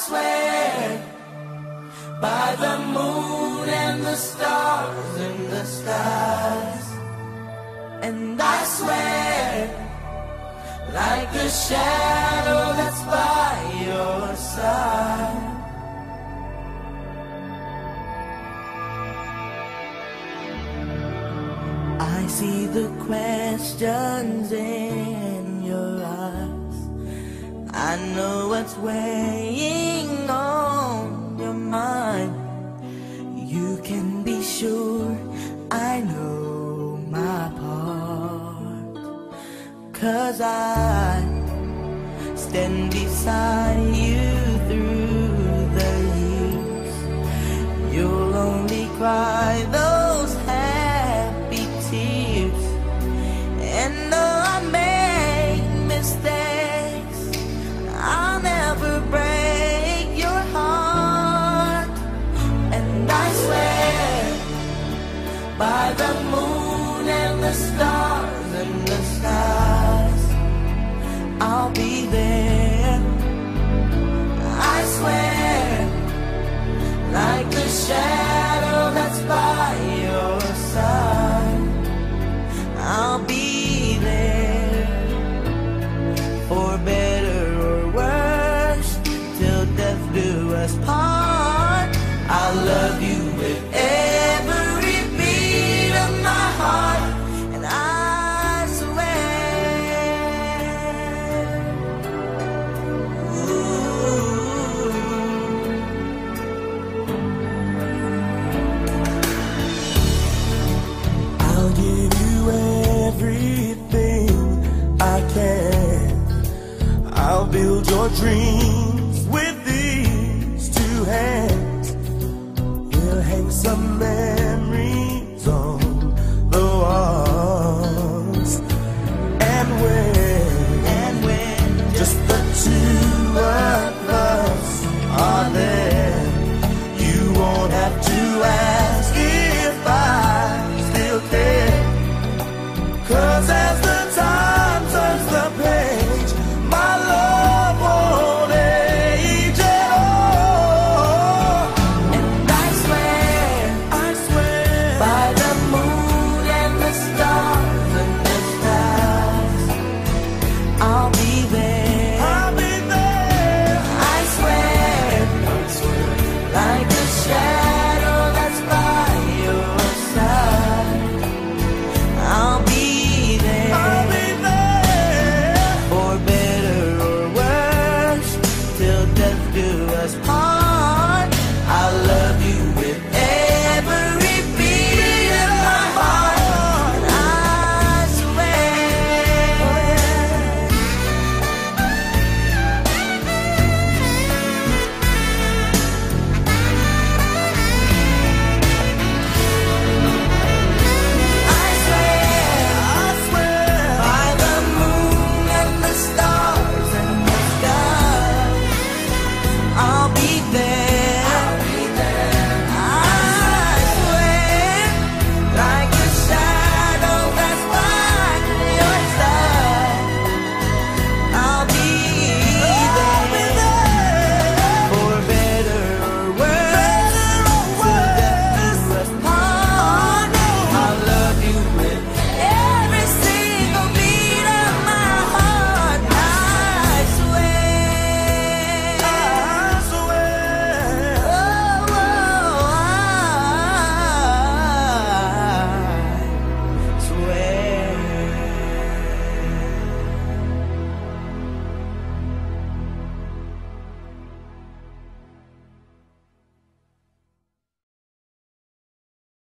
swear by the moon and the stars in the skies. And I swear like a shadow that's by your side. I see the questions in your eyes. I know what's weighing on your mind. You can be sure I know my part, 'cause I stand beside you through the years. You'll only cry those happy tears. And though I make mistakes, I'll never break your heart. And I swear by the moon and the stars and the skies, I'll be there. I swear like the shadow that's by your side, I'll be there. For better or worse, till death do us part. I'll love you with every beat of my heart. And I swear, I'll give you everything I can. I'll build your dreams with these two hands. We'll hang some